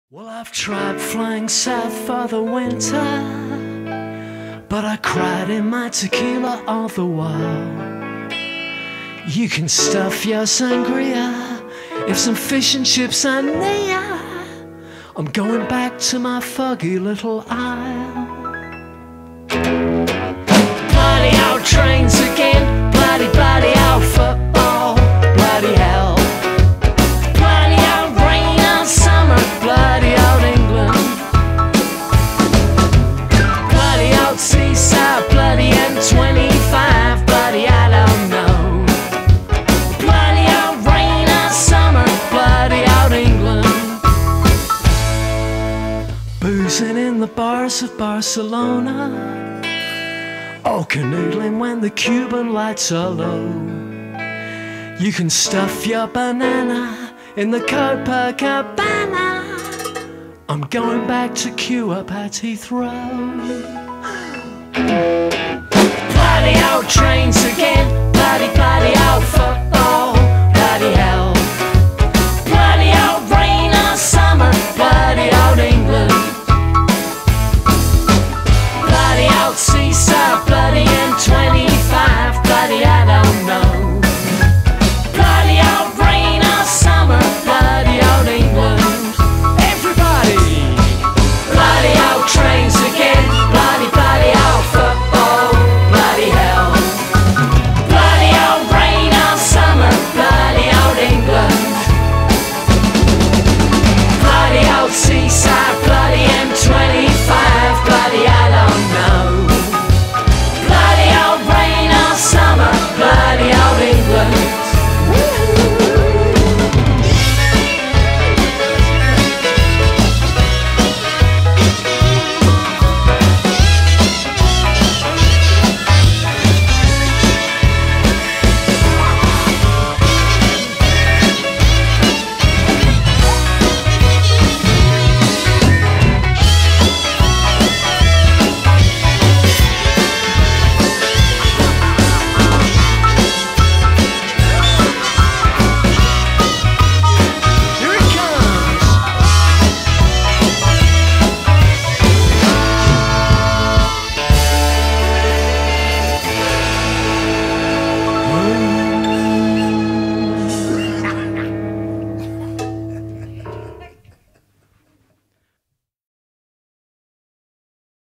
Well, I've tried flying south for the winter, but I cried in my tequila all the while. You can stuff your sangria if some fish and chips are near. I'm going back to my foggy little isle. Bloody old trains again, bloody, bloody old football, bloody hell. Bloody old rain on summer, bloody old England. Bloody old seaside, bloody M25, bloody I don't know. Bloody old rain on summer, bloody old England. Boozing in the bars of Barcelona, or canoodling when the Cuban lights are low. You can stuff your banana in the Copacabana. I'm going back to queue up at Heathrow. Bloody old trains again, bloody, bloody old football.